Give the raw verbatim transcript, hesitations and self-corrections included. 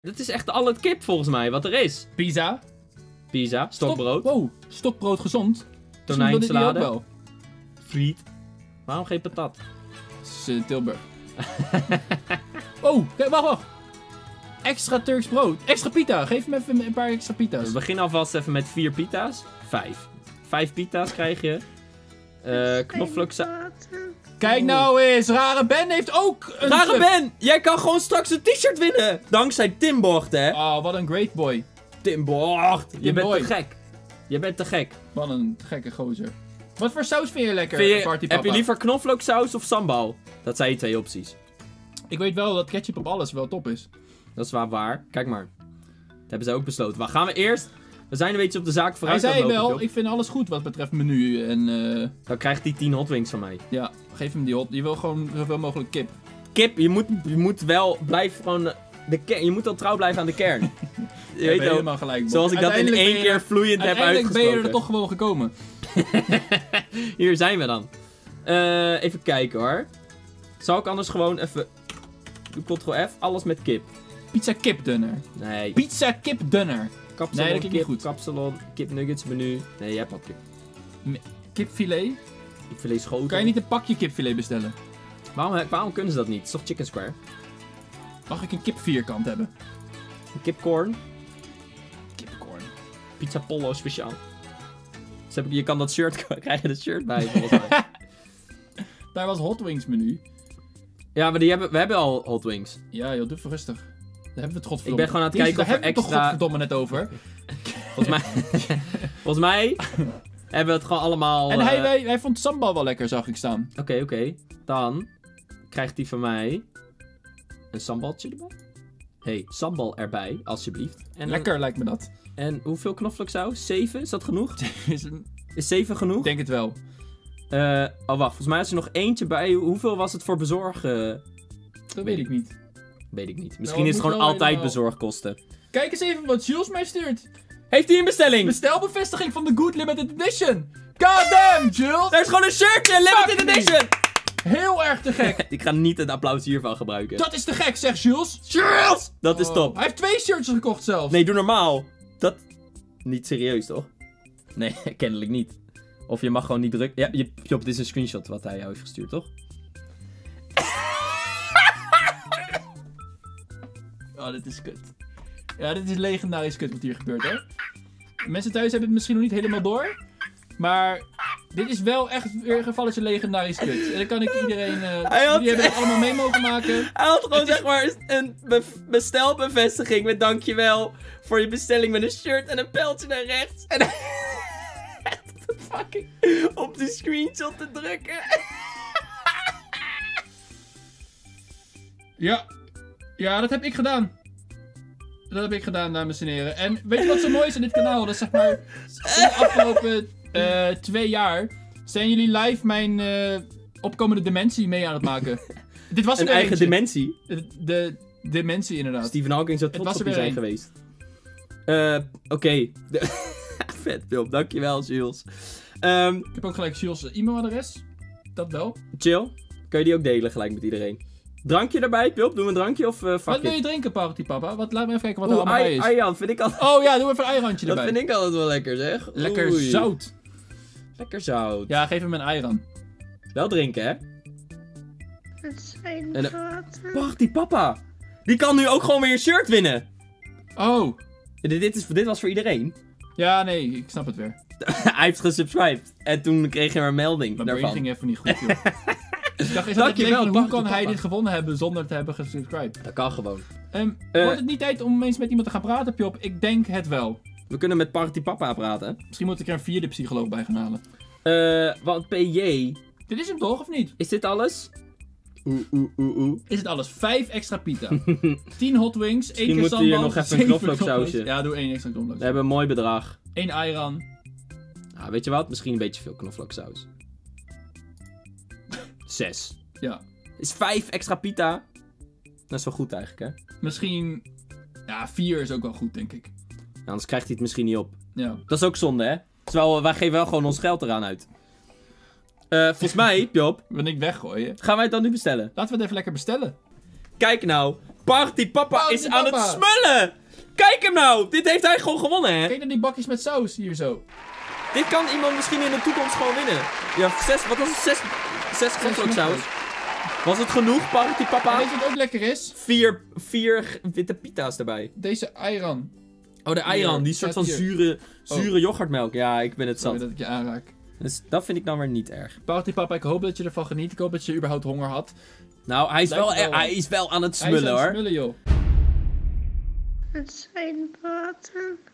Dat is echt al het kip volgens mij, wat er is. Pizza. Pizza, stokbrood. Stok, wow, stokbrood gezond. Tonijnsalade. Wel. Friet. Waarom geen patat? Dat is uh, Tilburg. Oh, kijk, wacht, wacht. Extra Turks brood. Extra pita. Geef me even een paar extra pita's. We beginnen alvast even met vier pita's. Vijf. Vijf pita's krijg je. Uh, knoflooksa... Kijk nou eens, Rare Ben heeft ook een... Rare Ben! Jij kan gewoon straks een t-shirt winnen! Dankzij Tim Bocht, hè? Oh, wat een great boy. Tim Bocht! Je Tim bent boy. te gek. Je bent te gek. Wat een gekke gozer. Wat voor saus vind je lekker, Vind je, partypapa? heb je liever knoflooksaus of sambal? Dat zijn je twee opties. Ik weet wel dat ketchup op alles wel top is. Dat is waar waar. Kijk maar. Dat hebben ze ook besloten. Waar gaan we eerst? We zijn een beetje op de zaak Hij vooruit aan het zei lopen, wel, Job. ik vind alles goed wat betreft menu en... Uh... Dan krijgt hij tien hot wings van mij. Ja, geef hem die hot. Je wil gewoon zoveel mogelijk kip. Kip, je moet, je moet wel blijven gewoon... De kern, je moet wel trouw blijven aan de kern. Je Je weet weet wel, helemaal gelijk, Bob. zoals ik dat in Uiteindelijk één ben je keer er- vloeiend heb Uiteindelijk ben je uitgesproken. er toch gewoon gekomen. Hier zijn we dan. Uh, even kijken hoor. Zal ik anders gewoon even... Doe Ctrl F, alles met kip. Pizza kip dunner. Nee. Pizza kip dunner. Kapsalon, Nee, dat klinkt niet kip, goed. kapsalon, kip nuggets menu. Nee, je hebt al kip. Kipfilet? Kipfilet schotel. Kan je niet een pakje kipfilet bestellen? Waarom, waarom kunnen ze dat niet? Het is toch chicken square? Mag ik een kip vierkant hebben? Kipcorn. Kipcorn. Pizza Pollo speciaal. Dus heb ik, je kan dat shirt krijg je dat shirt bij volgens mij. Daar was Hot Wings menu. Ja, maar die hebben, we hebben al hot wings. Ja joh, doe even rustig. Daar hebben we het godverdomme. Ik ben gewoon aan het Deze, kijken of daar er hebben we extra... het toch godverdomme net over. Volgens mij... volgens mij hebben we het gewoon allemaal... En hij, uh, hij, hij vond sambal wel lekker, zag ik staan. Oké, okay, oké. Okay. Dan krijgt hij van mij een sambaltje erbij. Hey, sambal erbij, alsjeblieft. En Lekker een... lijkt me dat. En hoeveel knoflooksaus? Zeven? Is dat genoeg? Is een... Is zeven genoeg? Ik denk het wel. Uh, oh, wacht. Volgens mij is er nog eentje bij. Hoeveel was het voor bezorgen? Dat weet ik niet. Weet ik niet. Misschien Nou, is het gewoon wel altijd helemaal- bezorgkosten. Kijk eens even wat Jules mij stuurt. Heeft hij een bestelling? Bestelbevestiging van de Good Limited Edition. God damn, Jules. Er is gewoon een shirtje! Limited Fuck me. edition! Heel erg te gek. Ik ga niet het applaus hiervan gebruiken. Dat is te gek, zegt Jules. Jules! Dat is Oh. top. Hij heeft twee shirts gekocht zelfs. Nee, doe normaal. Dat... Niet serieus, toch? Nee, kennelijk niet. Of je mag gewoon niet drukken. Ja, je, Job, dit is een screenshot wat hij jou heeft gestuurd, toch? Oh, dit is kut. Ja, dit is legendarisch kut wat hier gebeurt, hè. Mensen thuis hebben het misschien nog niet helemaal door. Maar dit is wel echt weer een gevalletje legendarisch kut. En dan kan ik iedereen... Uh, Hij had- die hebben het allemaal mee mogen maken. Hij had gewoon Het is- zeg maar een be- bestelbevestiging met dankjewel voor je bestelling met een shirt en een pijltje naar rechts. En hij echt op de fucking op de screenshot te drukken. Ja. Ja, dat heb ik gedaan. Dat heb ik gedaan, dames en heren. En weet je wat zo mooi is aan dit kanaal? Dat is zeg maar... In de afgelopen uh, twee jaar zijn jullie live mijn uh, opkomende dementie mee aan het maken. Dit was er Een weer eigen eentje. dimensie. De, de dementie inderdaad. Stephen Hawking zou Het trots was op er je weer zijn één. geweest. Eh, Oké. Okay. Vet film, dankjewel Jules. Um, Ik heb ook gelijk Jules' e-mailadres. Dat wel. chill. Kan je die ook delen gelijk met iedereen? Drankje erbij, Pulp? Doen we een drankje of uh, fuck Wat wil it? je drinken, partypapa? Wat, laat me even kijken wat er Oeh, allemaal bij ai- is. Arjan, vind ik altijd... Oh ja, doe even een eirandje Dat erbij. vind ik altijd wel lekker, zeg. Lekker Oei. zout. Lekker zout. Ja, geef hem een eiran. Wel drinken, hè? Het zijn En, uh, gaten. Wacht, die papa. Die kan nu ook gewoon weer een shirt winnen. Oh. Dit, dit, is, dit was voor iedereen. Ja, nee, ik snap het weer. Hij heeft gesubscribed. En toen kreeg hij een melding Mijn brain daarvan. ging even niet goed, joh. Dus ik dacht, is dat Dankjewel, het leven van, hoe kan papa. hij dit gewonnen hebben zonder te hebben gesubscribed? Dat kan gewoon. Um, Eh. wordt het niet tijd om eens met iemand te gaan praten, Pjop? Ik denk het wel. We kunnen met Party Papa praten. Misschien moet ik er een vierde psycholoog bij gaan halen. Eh, want P J... Dit is hem toch, of niet? Is dit alles? Oeh, oeh, oeh, oeh. Is het alles? Vijf extra pita. tien hot wings, één keer moet sambal. hier nog even een zeven knoflooksausje. knoflook. Ja, doe één extra We knoflook. hebben een mooi bedrag. Eén eiran. Nou, weet je wat? Misschien een beetje veel knoflooksaus. Zes. Ja. Is vijf extra pita. Dat is wel goed eigenlijk, hè? Misschien... Ja, vier is ook wel goed, denk ik. Nou, anders krijgt hij het misschien niet op. Ja. Dat is ook zonde, hè? Terwijl wij geven wel gewoon ons geld eraan uit. Eh, volgens mij, Job, Wil ik weggooien? gaan wij het dan nu bestellen. Laten we het even lekker bestellen. Kijk nou, Party Papa Party is aan Papa. het smullen! Kijk hem nou! Dit heeft hij gewoon gewonnen, hè? Kijk naar die bakjes met saus hier zo. Dit kan iemand misschien in de toekomst gewoon winnen. Ja, zes, wat was het? Zes, zes knoflooksaus. Was het genoeg, Party En Papa? weet je wat ook lekker is? Vier, vier witte pita's erbij. Deze ayran. Oh, de eiran, die soort van staat hier. zure, zure yoghurtmelk. Ja, ik ben het Sorry zat. dat ik je aanraak. Dus dat vind ik dan weer niet erg. Party Papa, ik hoop dat je ervan geniet. Ik hoop dat je überhaupt honger had. Nou, hij is, Lijkt wel, wel wel. hij is wel aan het Hij is smullen, aan het hoor. smullen, joh. Het zijn water.